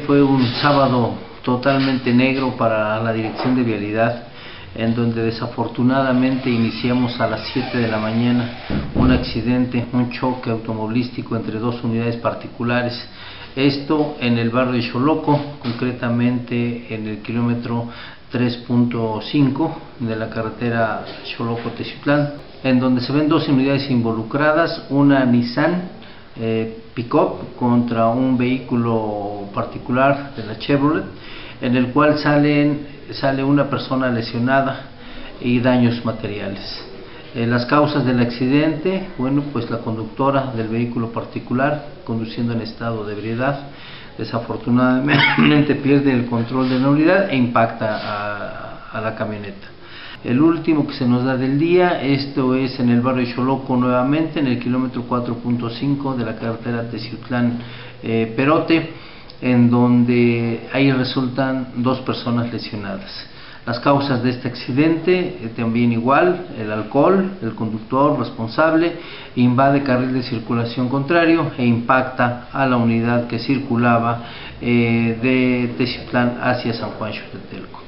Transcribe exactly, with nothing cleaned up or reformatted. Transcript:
fue un sábado totalmente negro para la Dirección de Vialidad, en donde desafortunadamente iniciamos a las siete de la mañana un accidente, un choque automovilístico entre dos unidades particulares. Esto en el barrio de Xoloco, concretamente en el kilómetro tres punto cinco de la carretera Xoloco-Teciutlán, en donde se ven dos unidades involucradas, una Nissan eh, Pick-up contra un vehículo particular de la Chevrolet, en el cual salen, sale una persona lesionada y daños materiales. Eh, las causas del accidente, bueno, pues la conductora del vehículo particular, conduciendo en estado de ebriedad, desafortunadamente pierde el control de la unidad e impacta a, a la camioneta. El último que se nos da del día, esto es en el barrio de Xoloco nuevamente, en el kilómetro cuatro punto cinco de la carretera Teciutlán-Perote, eh, en donde ahí resultan dos personas lesionadas. Las causas de este accidente, eh, también igual, el alcohol, el conductor responsable invade carril de circulación contrario e impacta a la unidad que circulaba eh, de Teciutlán hacia San Juan Xochitelco.